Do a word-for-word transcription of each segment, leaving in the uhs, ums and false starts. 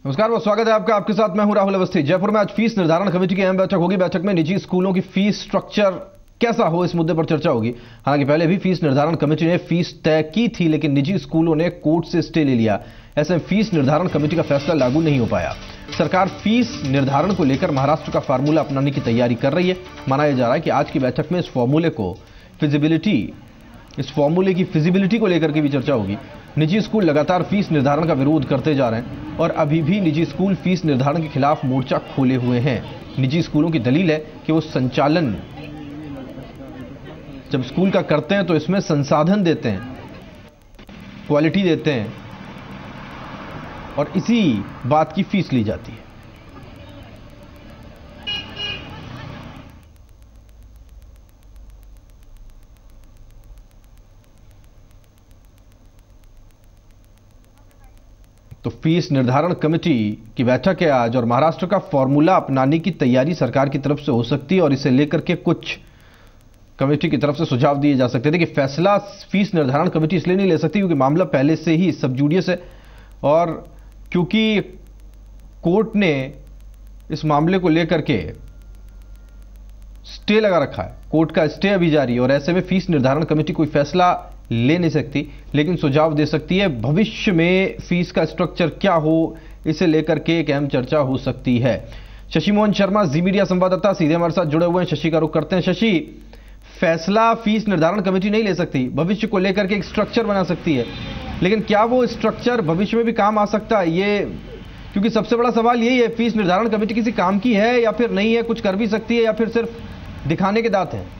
नमस्कार, बहुत स्वागत है आपका। आपके साथ मैं हूं राहुल अवस्थी। जयपुर में आज फीस निर्धारण कमेटी की अहम बैठक होगी। बैठक में निजी स्कूलों की फीस स्ट्रक्चर कैसा हो, इस मुद्दे पर चर्चा होगी। हालांकि पहले भी फीस निर्धारण कमेटी ने फीस तय की थी, लेकिन निजी स्कूलों ने कोर्ट से स्टे ले लिया। ऐसे में फीस निर्धारण कमेटी का फैसला लागू नहीं हो पाया। सरकार फीस निर्धारण को लेकर महाराष्ट्र का फार्मूला अपनाने की तैयारी कर रही है। माना जा रहा है कि आज की बैठक में इस फॉर्मूले को फिजिबिलिटी इस फॉर्मूले की फिजिबिलिटी को लेकर के भी चर्चा होगी। निजी स्कूल लगातार फीस निर्धारण का विरोध करते जा रहे हैं और अभी भी निजी स्कूल फीस निर्धारण के खिलाफ मोर्चा खोले हुए हैं। निजी स्कूलों की दलील है कि वो संचालन जब स्कूल का करते हैं तो इसमें संसाधन देते हैं, क्वालिटी देते हैं और इसी बात की फीस ली जाती है। तो फीस निर्धारण कमेटी की बैठक है आज और महाराष्ट्र का फॉर्मूला अपनाने की तैयारी सरकार की तरफ से हो सकती है और इसे लेकर के कुछ कमेटी की तरफ से सुझाव दिए जा सकते थे कि फैसला फीस निर्धारण कमेटी इसलिए नहीं ले सकती क्योंकि मामला पहले से ही सब जुडियस है और क्योंकि कोर्ट ने इस मामले को लेकर के स्टे लगा रखा है। कोर्ट का स्टे अभी जारी है और ऐसे में फीस निर्धारण कमेटी कोई फैसला ले नहीं सकती, लेकिन सुझाव दे सकती है। भविष्य में फीस का स्ट्रक्चर क्या हो, इसे लेकर के एक अहम चर्चा हो सकती है। शशि मोहन शर्मा, जी मीडिया संवाददाता, सीधे हमारे साथ जुड़े हुए हैं। शशि का रुख करते हैं। शशि, फैसला फीस निर्धारण कमेटी नहीं ले सकती, भविष्य को लेकर के एक स्ट्रक्चर बना सकती है, लेकिन क्या वो स्ट्रक्चर भविष्य में भी काम आ सकता है? ये क्योंकि सबसे बड़ा सवाल यही है, फीस निर्धारण कमेटी किसी काम की है या फिर नहीं है, कुछ कर भी सकती है या फिर सिर्फ दिखाने के दांत हैं?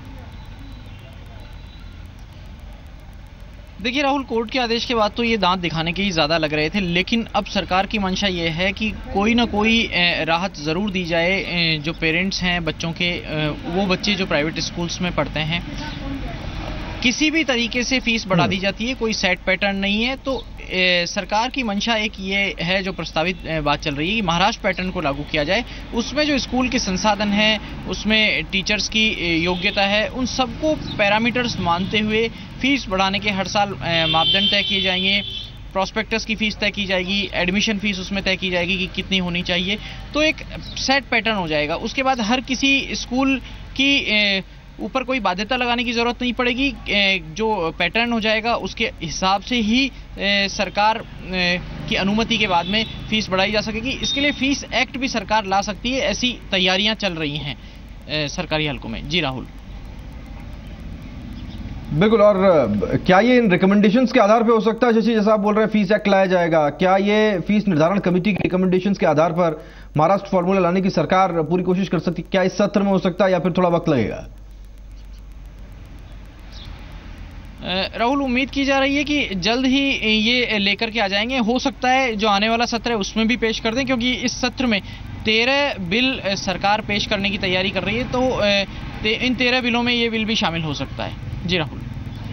देखिए राहुल, कोर्ट के आदेश के बाद तो ये दांत दिखाने के ही ज़्यादा लग रहे थे, लेकिन अब सरकार की मंशा ये है कि कोई ना कोई राहत ज़रूर दी जाए। जो पेरेंट्स हैं बच्चों के, वो बच्चे जो प्राइवेट स्कूल्स में पढ़ते हैं, किसी भी तरीके से फीस बढ़ा दी जाती है, कोई सेट पैटर्न नहीं है। तो ए, सरकार की मंशा एक ये है, जो प्रस्तावित बात चल रही है कि महाराष्ट्र पैटर्न को लागू किया जाए। उसमें जो स्कूल के संसाधन हैं, उसमें टीचर्स की योग्यता है, उन सबको पैरामीटर्स मानते हुए फीस बढ़ाने के हर साल मापदंड तय किए जाएंगे। प्रॉस्पेक्टस की फीस तय की जाएगी, एडमिशन फीस उसमें तय की जाएगी कि कितनी होनी चाहिए। तो एक सेट पैटर्न हो जाएगा। उसके बाद हर किसी स्कूल की ए, ऊपर कोई बाध्यता लगाने की जरूरत नहीं पड़ेगी। जो पैटर्न हो जाएगा उसके हिसाब से ही सरकार की अनुमति के बाद में फीस बढ़ाई जा सकेगी। इसके लिए फीस एक्ट भी सरकार ला सकती है। ऐसी तैयारियां चल रही हैं सरकारी हलकों में। जी राहुल। बिल्कुल। और क्या ये इन रिकमेंडेशंस के आधार पे हो सकता है शशि, जैसा आप बोल रहे हैं फीस एक्ट लाया जाएगा, क्या ये फीस निर्धारण कमेटी की रिकमेंडेशंस के आधार पर महाराष्ट्र फॉर्मूला लाने की सरकार पूरी कोशिश कर सकती है? क्या इस सत्र में हो सकता है या फिर थोड़ा वक्त लगेगा? राहुल, उम्मीद की जा रही है कि जल्द ही ये लेकर के आ जाएंगे। हो सकता है जो आने वाला सत्र है उसमें भी पेश कर दें, क्योंकि इस सत्र में तेरह बिल सरकार पेश करने की तैयारी कर रही है। तो ते, इन तेरह बिलों में ये बिल भी शामिल हो सकता है। जी राहुल।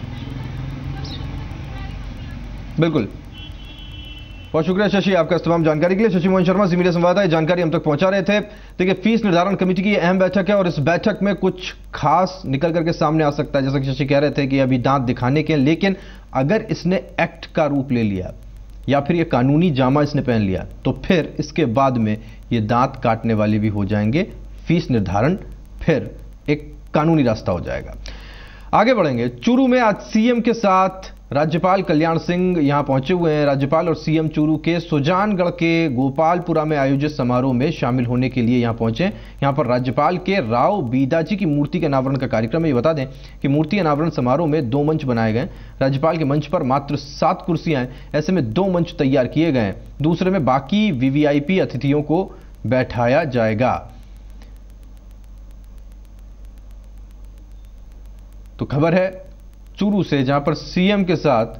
बिल्कुल, बहुत शुक्रिया शशि आपका इस तमाम जानकारी के लिए। शशि मोहन शर्मा, जी मीडिया संवाददाता, जानकारी हम तक पहुंचा रहे थे। देखिए, फीस निर्धारण कमेटी की अहम बैठक है और इस बैठक में कुछ खास निकल करके सामने आ सकता है। जैसा कि शशि कह रहे थे कि अभी दांत दिखाने के, लेकिन अगर इसने एक्ट का रूप ले लिया या फिर ये कानूनी जामा इसने पहन लिया तो फिर इसके बाद में ये दांत काटने वाले भी हो जाएंगे। फीस निर्धारण फिर एक कानूनी रास्ता हो जाएगा। आगे बढ़ेंगे। चूरू में आज सीएम के साथ राज्यपाल कल्याण सिंह यहां पहुंचे हुए हैं। राज्यपाल और सीएम चूरू के सुजानगढ़ के गोपालपुरा में आयोजित समारोह में शामिल होने के लिए यहां पहुंचे। यहां पर राज्यपाल के राव बीदाजी की मूर्ति के अनावरण का कार्यक्रम है। ये बता दें कि मूर्ति अनावरण समारोह में दो मंच बनाए गए। राज्यपाल के मंच पर मात्र सात कुर्सियां हैं, ऐसे में दो मंच तैयार किए गए हैं। दूसरे में बाकी वीवीआईपी अतिथियों को बैठाया जाएगा। तो खबर है चूरू से, जहां पर सीएम के साथ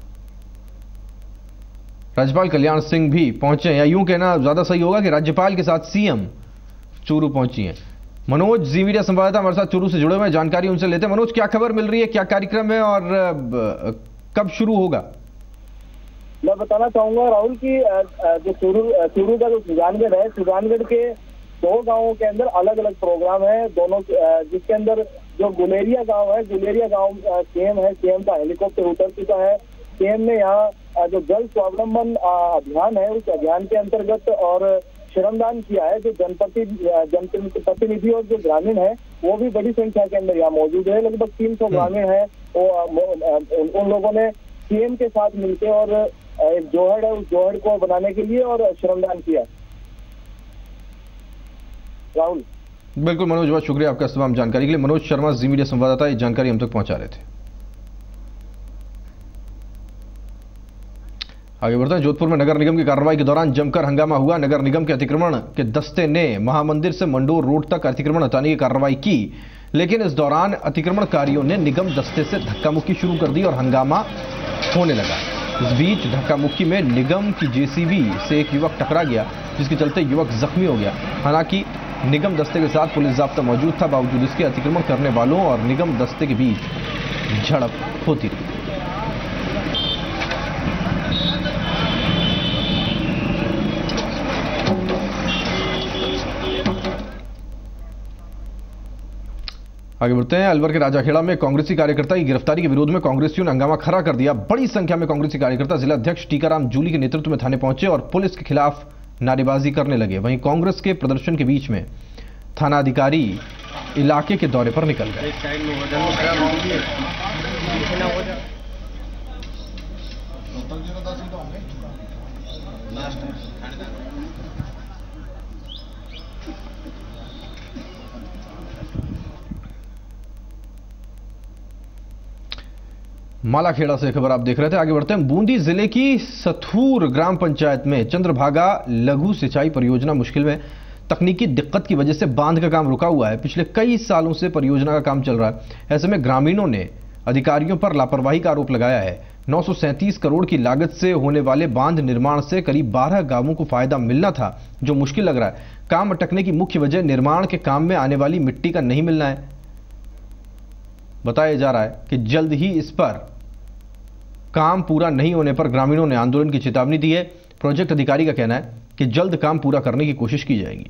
राज्यपाल कल्याण सिंह भी पहुंचे, या यूं कहना ज्यादा सही होगा कि राज्यपाल के साथ सीएम चूरू पहुंची हैं। मनोज, जी मीडिया संवाददाता, हमारे साथ चूरू से जुड़े हुए हैं, जानकारी उनसे लेते हैं। मनोज, क्या खबर मिल रही है, क्या कार्यक्रम है और कब शुरू होगा? मैं बताना चाहूंगा राहुल की जो चूरू चूरू का जो सुजानगढ़ है, सुजानगढ़ के दो गांवों के अंदर अलग अलग प्रोग्राम है। दोनों जिसके अंदर जो गुलेरिया गांव है, गुलेरिया गांव सीएम है, सीएम का हेलीकॉप्टर उतर चुका है। सीएम ने यहाँ जो जल स्वावलंबन अभियान है उस अभियान के अंतर्गत और श्रमदान किया है। जो जनप्रति जनप्रतिनिधि और जो ग्रामीण है वो भी बड़ी संख्या के अंदर यहाँ मौजूद है। लगभग तीन सौ ग्रामीण है वो उन लोगों ने सीएम के साथ मिलकर और एक जोहड़ है उस जोहड़ को बनाने के लिए और श्रमदान किया। राहुल। बिल्कुल मनोज, बहुत शुक्रिया आपका तमाम जानकारी के लिए। मनोज शर्मा, जी मीडिया संवाददाता, ये जानकारी हम तक पहुंचा रहे थे। आगे बढ़ते हैं। जोधपुर में नगर निगम की कार्रवाई के दौरान जमकर हंगामा हुआ। नगर निगम के अतिक्रमण के दस्ते ने महामंदिर से मंडोर रोड तक अतिक्रमण हटाने की कार्रवाई की, लेकिन इस दौरान अतिक्रमणकारियों ने निगम दस्ते से धक्का मुक्की शुरू कर दी और हंगामा होने लगा। इस बीच धक्का मुक्की में निगम की जेसीबी से एक युवक टकरा गया, जिसके चलते युवक जख्मी हो गया। हालांकि निगम दस्ते के साथ पुलिस जाब्ता मौजूद था, बावजूद इसके अतिक्रमण करने वालों और निगम दस्ते के बीच झड़प होती रही। आगे बढ़ते हैं। अलवर के राजाखेड़ा में कांग्रेसी कार्यकर्ता की गिरफ्तारी के विरोध में कांग्रेसियों ने हंगामा खड़ा कर दिया। बड़ी संख्या में कांग्रेसी कार्यकर्ता जिला अध्यक्ष टीकाराम जूली के नेतृत्व में थाने पहुंचे और पुलिस के खिलाफ नारेबाजी करने लगे। वहीं कांग्रेस के प्रदर्शन के बीच में थाना अधिकारी इलाके के दौरे पर निकल गए। मालाखेड़ा से खबर आप देख रहे थे। आगे बढ़ते हैं। बूंदी जिले की सथूर ग्राम पंचायत में चंद्रभागा लघु सिंचाई परियोजना मुश्किल में तकनीकी दिक्कत की वजह से बांध का काम रुका हुआ है। पिछले कई सालों से परियोजना का काम चल रहा है। ऐसे में ग्रामीणों ने अधिकारियों पर लापरवाही का आरोप लगाया है। नौ सौ सैंतीस करोड़ की लागत से होने वाले बांध निर्माण से करीब बारह गांवों को फायदा मिलना था, जो मुश्किल लग रहा है। काम अटकने की मुख्य वजह निर्माण के काम में आने वाली मिट्टी का नहीं मिलना है। बताया जा रहा है कि जल्द ही इस पर काम पूरा नहीं होने पर ग्रामीणों ने आंदोलन की चेतावनी दी है। प्रोजेक्ट अधिकारी का कहना है कि जल्द काम पूरा करने की कोशिश की जाएगी।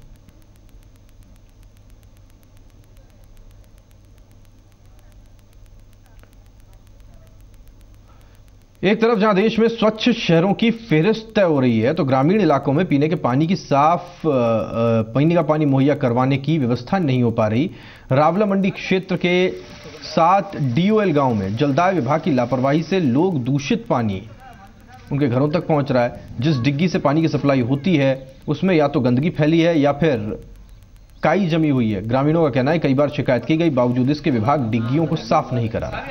एक तरफ जहां देश में स्वच्छ शहरों की फेहरिस्त तय हो रही है, तो ग्रामीण इलाकों में पीने के पानी की साफ पीने का पानी मुहैया करवाने की व्यवस्था नहीं हो पा रही। रावला मंडी क्षेत्र के सात डीओएल गांव में जलदाय विभाग की लापरवाही से लोग दूषित पानी उनके घरों तक पहुंच रहा है। जिस डिग्गी से पानी की सप्लाई होती है उसमें या तो गंदगी फैली है या फिर काई जमी हुई है। ग्रामीणों का कहना है कई बार शिकायत की गई, बावजूद इसके विभाग डिग्गियों को साफ नहीं करा रहा।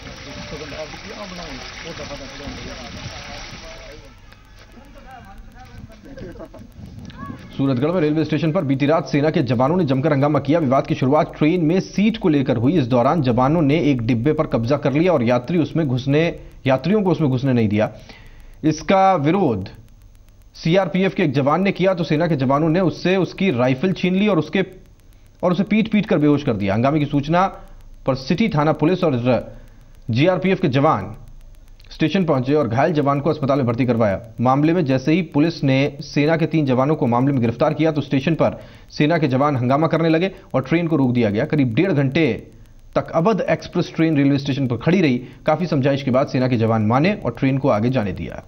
सूरतगढ़ में रेलवे स्टेशन पर बीती रात सेना के जवानों ने जमकर हंगामा किया। विवाद की शुरुआत ट्रेन में सीट को लेकर हुई। इस दौरान जवानों ने एक डिब्बे पर कब्जा कर लिया और यात्री उसमें घुसने यात्रियों को उसमें घुसने नहीं दिया। इसका विरोध सीआरपीएफ के एक जवान ने किया तो सेना के जवानों ने उससे उसकी राइफल छीन ली और उसके और उसे पीट पीट कर बेहोश कर दिया। हंगामे की सूचना पर सिटी थाना पुलिस और जीआरपीएफ के जवान स्टेशन पहुंचे और घायल जवान को अस्पताल में भर्ती करवाया। मामले में जैसे ही पुलिस ने सेना के तीन जवानों को मामले में गिरफ्तार किया तो स्टेशन पर सेना के जवान हंगामा करने लगे और ट्रेन को रोक दिया गया। करीब डेढ़ घंटे तक Awadh express train railway station पर खड़ी रही। काफी समझाइश के बाद सेना के जवान माने और ट्रेन को आगे जाने दिया।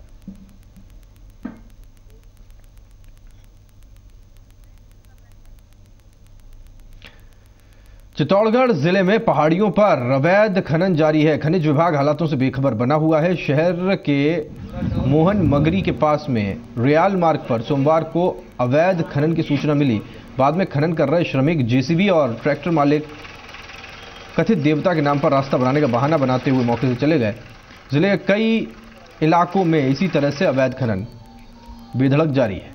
चित्तौड़गढ़ जिले में पहाड़ियों पर अवैध खनन जारी है। खनिज विभाग हालातों से बेखबर बना हुआ है। शहर के मोहन मगरी के पास में रियाल मार्ग पर सोमवार को अवैध खनन की सूचना मिली। बाद में खनन कर रहे श्रमिक जेसीबी और ट्रैक्टर मालिक कथित देवता के नाम पर रास्ता बनाने का बहाना बनाते हुए मौके से चले गए। जिले के कई इलाकों में इसी तरह से अवैध खनन बेधड़क जारी है।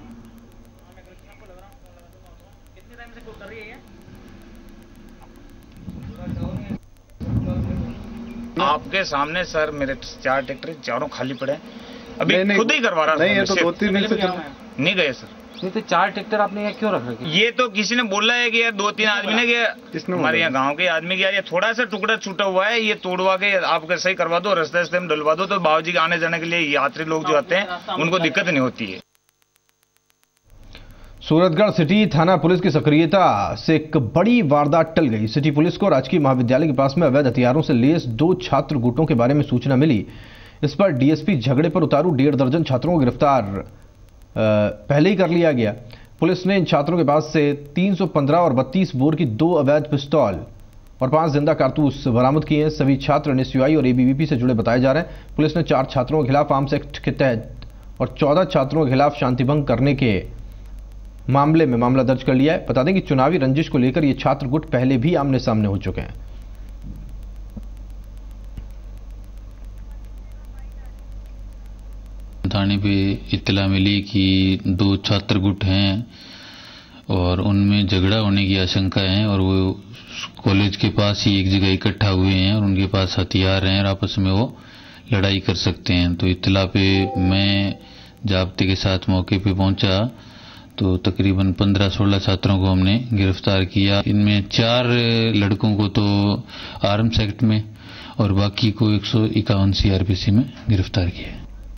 आपके सामने सर मेरे चार ट्रैक्टर चारों खाली पड़े अभी नहीं, नहीं, खुद ही करवा रहा नहीं, ये तो दो तीन दिन से नहीं गए सर। नहीं तो चार ट्रैक्टर आपने यहाँ क्यों रख रखे? ये तो किसी ने बोला है कि यार दो तीन आदमी ने कि हमारे यहाँ गांव के आदमी की ये थोड़ा सा टुकड़ा छूटा हुआ है, ये तोड़वा के आपके सही करवा दो, रास्ते रास्ते में डलवा दो, तो बाबूजी के आने जाने के लिए यात्री लोग जो आते हैं उनको दिक्कत नहीं होती है। सूरतगढ़ सिटी थाना पुलिस की सक्रियता से एक बड़ी वारदात टल गई। सिटी पुलिस को राजकीय महाविद्यालय के पास में अवैध हथियारों से लेस दो छात्र गुटों के बारे में सूचना मिली। इस पर डीएसपी झगड़े पर उतारू डेढ़ दर्जन छात्रों को गिरफ्तार पहले ही कर लिया गया। पुलिस ने इन छात्रों के पास से तीन सौ पंद्रह और बत्तीस बोर की दो अवैध पिस्तौल और पांच जिंदा कारतूस बरामद किए हैं। सभी छात्र एनएसयूआई और एबीवीपी से जुड़े बताए जा रहे हैं। पुलिस ने चार छात्रों के खिलाफ आर्म्स एक्ट के तहत और चौदह छात्रों के खिलाफ शांतिभंग करने के मामले में मामला दर्ज कर लिया है। बता दें कि चुनावी रंजिश को लेकर ये छात्र गुट पहले भी आमने सामने हो चुके हैं। थाने पे इत्तला मिली कि दो छात्र गुट हैं और उनमें झगड़ा होने की आशंका है और वो कॉलेज के पास ही एक जगह इकट्ठा हुए हैं और उनके पास हथियार हैं और आपस में वो लड़ाई कर सकते हैं। तो इत्तला पे मैं जाब्ते के साथ मौके पे पहुंचा तो तकरीबन पंद्रह सोलह छात्रों को हमने गिरफ्तार किया। इनमें चार लड़कों को तो आर्म्स एक्ट में और बाकी को एक सौ इक्यावन सीआरपीसी में गिरफ्तार किया।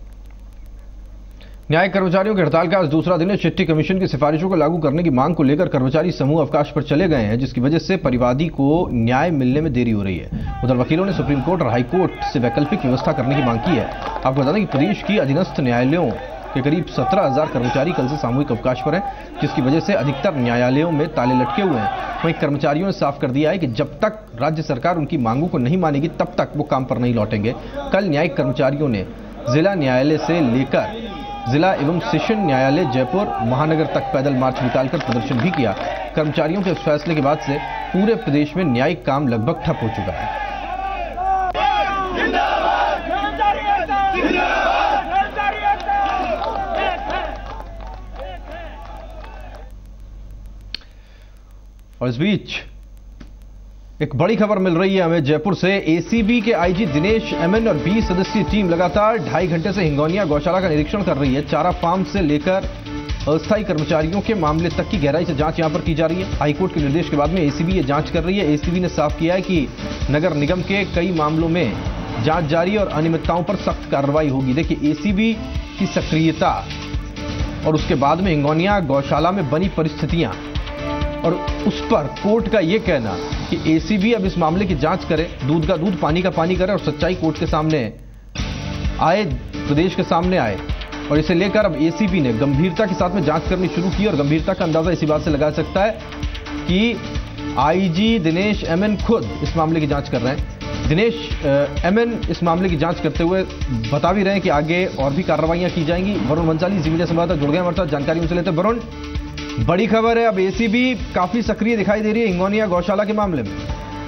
न्यायिक कर्मचारियों की हड़ताल का आज दूसरा दिन है। चिट्ठी कमीशन की सिफारिशों को लागू करने की मांग को लेकर कर्मचारी समूह अवकाश पर चले गए हैं, जिसकी वजह से परिवादी को न्याय मिलने में देरी हो रही है। उधर वकीलों ने सुप्रीम कोर्ट और हाई कोर्ट से वैकल्पिक व्यवस्था करने की मांग की है। आपको बता दें कि प्रदेश की अधीनस्थ न्यायालयों के करीब सत्रह हजार कर्मचारी कल से सामूहिक अवकाश पर हैं, जिसकी वजह से अधिकतर न्यायालयों में ताले लटके हुए हैं। वहीं कर्मचारियों ने साफ कर दिया है कि जब तक राज्य सरकार उनकी मांगों को नहीं मानेगी तब तक वो काम पर नहीं लौटेंगे। कल न्यायिक कर्मचारियों ने जिला न्यायालय से लेकर जिला एवं सेशन न्यायालय जयपुर महानगर तक पैदल मार्च निकालकर प्रदर्शन भी किया। कर्मचारियों के इस फैसले के बाद से पूरे प्रदेश में न्यायिक काम लगभग ठप हो चुका है। और इस बीच एक बड़ी खबर मिल रही है हमें जयपुर से। एसीबी के आईजी दिनेश एमएन और बीस सदस्यीय टीम लगातार ढाई घंटे से हिंगोनिया गौशाला का निरीक्षण कर रही है। चारा फार्म से लेकर अस्थायी कर्मचारियों के मामले तक की गहराई से जांच यहां पर की जा रही है। हाईकोर्ट के निर्देश के बाद में एसीबी ये जांच कर रही है। एसीबी ने साफ किया है कि नगर निगम के कई मामलों में जांच जारी और अनियमितताओं पर सख्त कार्रवाई होगी। देखिए, एसीबी की सक्रियता और उसके बाद में हिंगोनिया गौशाला में बनी परिस्थितियां और उस पर कोर्ट का यह कहना कि एसीबी अब इस मामले की जांच करे, दूध का दूध पानी का पानी करे और सच्चाई कोर्ट के सामने आए, प्रदेश के सामने आए। और इसे लेकर अब एसीबी ने गंभीरता के साथ में जांच करनी शुरू की और गंभीरता का अंदाजा इसी बात से लगा सकता है कि आईजी दिनेश एमएन खुद इस मामले की जांच कर रहे हैं। दिनेश एमएन इस मामले की जांच करते हुए बता भी रहे हैं कि आगे और भी कार्रवाइयां की जाएंगी। वरुण बंसाली जी मीडिया संवाददाता जुड़ गए हमारे साथ, जानकारी उनसे लेते हैं। वरुण, बड़ी खबर है, अब एसीबी काफी सक्रिय दिखाई दे रही है हिंगोनिया गौशाला के मामले में।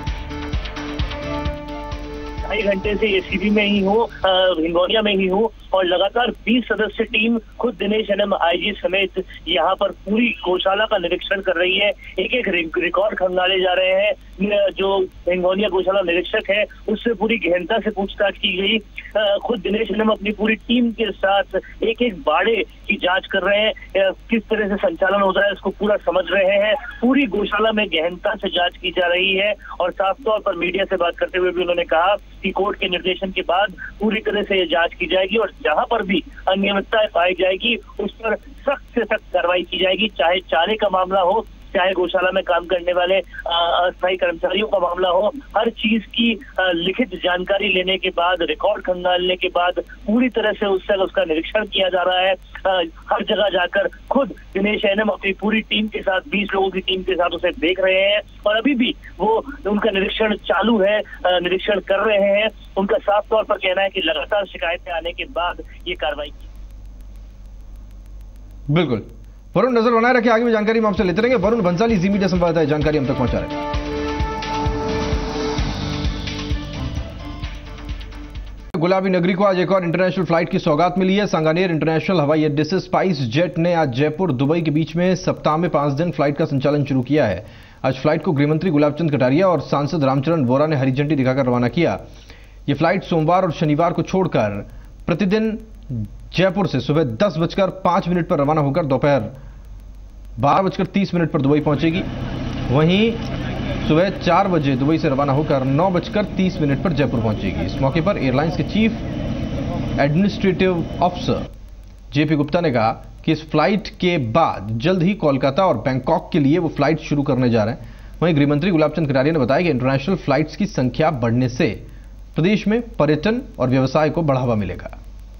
ढाई घंटे से एसीबी में ही हूँ, हिंगोनिया में ही हूँ और लगातार बीस सदस्य टीम खुद दिनेश एनएम आईजी समेत यहाँ पर पूरी गौशाला का निरीक्षण कर रही है। एक एक रिकॉर्ड खंगाले जा रहे हैं। जो हिंगोनिया गौशाला निरीक्षक है उससे पूरी गहनता से पूछताछ की गई। खुद दिनेश एनएम अपनी पूरी टीम के साथ एक एक बाड़े की जांच कर रहे हैं। किस तरह से संचालन होता है इसको पूरा समझ रहे हैं। पूरी गौशाला में गहनता से जांच की जा रही है और साफ तौर पर मीडिया से बात करते हुए भी उन्होंने कहा कि कोर्ट के निर्देशन के बाद पूरी तरह से ये जांच की जाएगी और जहां पर भी अनियमितता पाई जाएगी उस पर सख्त से सख्त कार्रवाई की जाएगी। चाहे चारे का मामला हो, चाहे गौशाला में काम करने वाले अस्थायी कर्मचारियों का मामला हो, हर चीज की लिखित जानकारी लेने के बाद, रिकॉर्ड खंगालने के बाद पूरी तरह से उससे उसका निरीक्षण किया जा रहा है। हर जगह जाकर खुद दिनेश एनएम अपनी पूरी टीम के साथ, बीस लोगों की टीम के साथ उसे देख रहे हैं और अभी भी वो उनका निरीक्षण चालू है, निरीक्षण कर रहे हैं। उनका साफ तौर पर कहना है कि लगातार शिकायतें आने के बाद ये कार्रवाई की। बिल्कुल वरुण, नजर बनाए रखे, आगे भी जानकारी हम आपसे लेते रहेंगे। वरुण बंसाली, जी मीडिया संवाददाता, जानकारी हम तक पहुंचा रहे हैं। गुलाबी नगरी को आज एक और इंटरनेशनल फ्लाइट की सौगात मिली है। सांगानेर इंटरनेशनल हवाई अड्डे से स्पाइस जेट ने आज जयपुर दुबई के बीच में सप्ताह में पांच दिन फ्लाइट का संचालन शुरू किया है। आज फ्लाइट को गृहमंत्री गुलाबचंद कटारिया और सांसद रामचरण बोरा ने हरी झंडी दिखाकर रवाना किया। यह फ्लाइट सोमवार और शनिवार को छोड़कर प्रतिदिन जयपुर से सुबह दस बजकर पांच मिनट पर रवाना होकर दोपहर बारह बजकर तीस मिनट पर दुबई पहुंचेगी। वहीं सुबह चार बजे दुबई से रवाना होकर नौ बजकर तीस मिनट पर जयपुर पहुंचेगी। इस मौके पर एयरलाइंस के chief administrative officer JP Gupta ने कहा कि इस फ्लाइट के बाद जल्द ही कोलकाता और बैंकॉक के लिए वो फ्लाइट शुरू करने जा रहे हैं। वहीं गृहमंत्री गुलाबचंद कटारिया ने बताया कि इंटरनेशनल फ्लाइट्स की संख्या बढ़ने से प्रदेश में पर्यटन और व्यवसाय को बढ़ावा मिलेगा।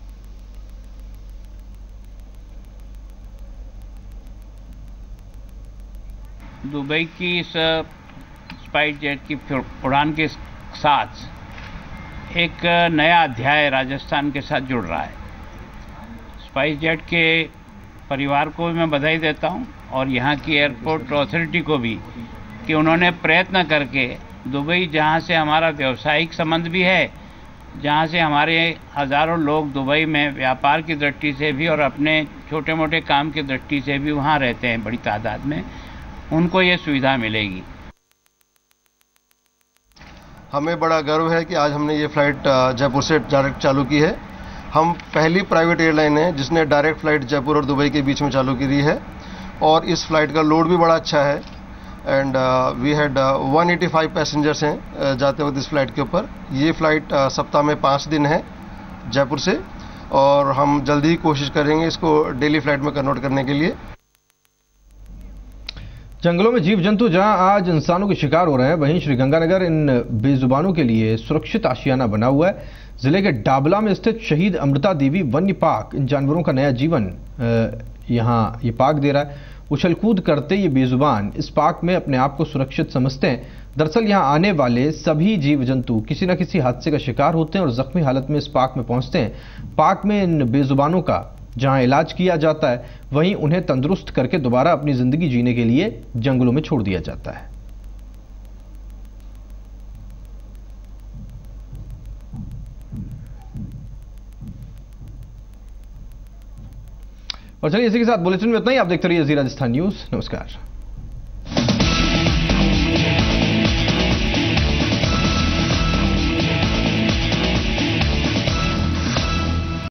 दुबई की इस स्पाइस जेट की उड़ान के साथ एक नया अध्याय राजस्थान के साथ जुड़ रहा है। स्पाइस जेट के परिवार को भी मैं बधाई देता हूं और यहाँ की एयरपोर्ट अथॉरिटी को भी कि उन्होंने प्रयत्न करके दुबई, जहाँ से हमारा व्यावसायिक संबंध भी है, जहाँ से हमारे हज़ारों लोग दुबई में व्यापार की दृष्टि से भी और अपने छोटे मोटे काम की दृष्टि से भी वहाँ रहते हैं बड़ी तादाद में, उनको ये सुविधा मिलेगी। हमें बड़ा गर्व है कि आज हमने ये फ्लाइट जयपुर से डायरेक्ट चालू की है। हम पहली प्राइवेट एयरलाइन है जिसने डायरेक्ट फ्लाइट जयपुर और दुबई के बीच में चालू की है और इस फ्लाइट का लोड भी बड़ा अच्छा है and we had one eighty five passengers हैं uh, जाते वक्त इस फ्लाइट के ऊपर। ये फ्लाइट uh, सप्ताह में पाँच दिन है जयपुर से और हम जल्दी ही कोशिश करेंगे इसको डेली फ्लाइट में कन्वर्ट करने के लिए। जंगलों में जीव जंतु जहां आज इंसानों के शिकार हो रहे हैं, वहीं श्रीगंगानगर इन बेजुबानों के लिए सुरक्षित आशियाना बना हुआ है। जिले के डाबला में स्थित शहीद अमृता देवी वन्य पार्क इन जानवरों का नया जीवन यहां ये पार्क दे रहा है। उछल कूद करते ये बेजुबान इस पार्क में अपने आप को सुरक्षित समझते हैं। दरअसल यहां आने वाले सभी जीव जंतु किसी न किसी हादसे का शिकार होते हैं और जख्मी हालत में इस पार्क में पहुंचते हैं। पार्क में इन बेजुबानों का जहां इलाज किया जाता है, वहीं उन्हें तंदुरुस्त करके दोबारा अपनी जिंदगी जीने के लिए जंगलों में छोड़ दिया जाता है। और चलिए इसी के साथ बुलेटिन में इतना ही। आप देखते रहिए जी राजस्थान न्यूज। नमस्कार।